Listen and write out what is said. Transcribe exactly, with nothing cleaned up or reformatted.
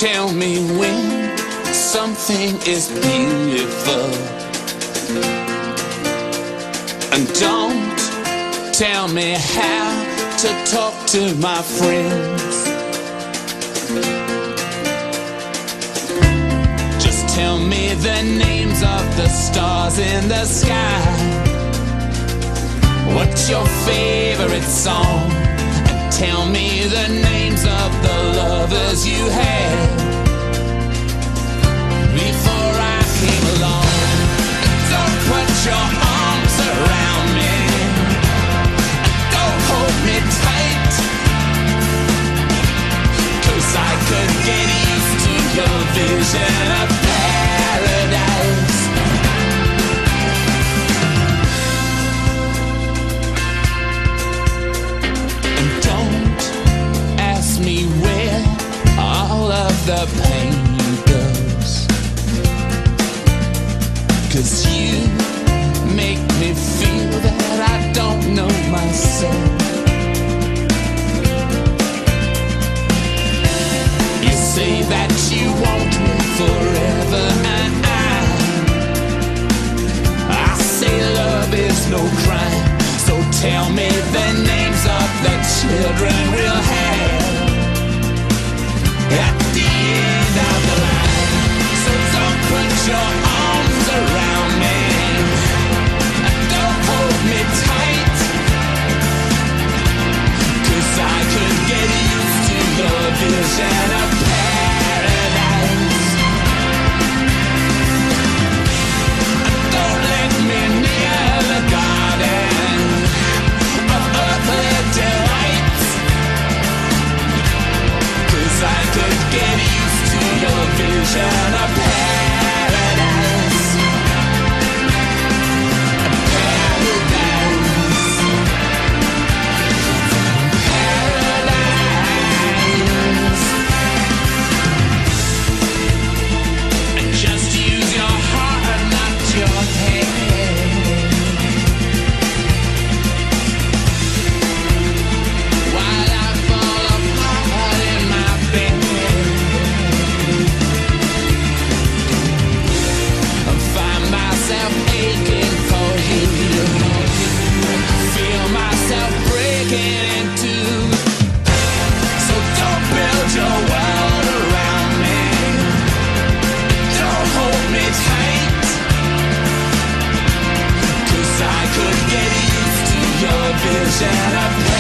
tell me when something is beautiful, and don't tell me how to talk to my friends. Just tell me the names of the stars in the sky. What's your favorite song? And tell me the names of the lovers you had before I came along. Don't put your arms around me, don't hold me tight, 'cause I could get used to your vision of paradise. And don't ask me where all of the pain goes, 'cause you make me feel that I don't know myself. You say that you want me forever, and I, I say love is no crime. So tell me the names of the children we'll have at the end of the line. So don't put your arms around me, don't hold me tight, 'cause I could get used to your vision of paradise. Don't let me near the garden of earthly delights, 'cause I could get used to your vision of paradise. Vision of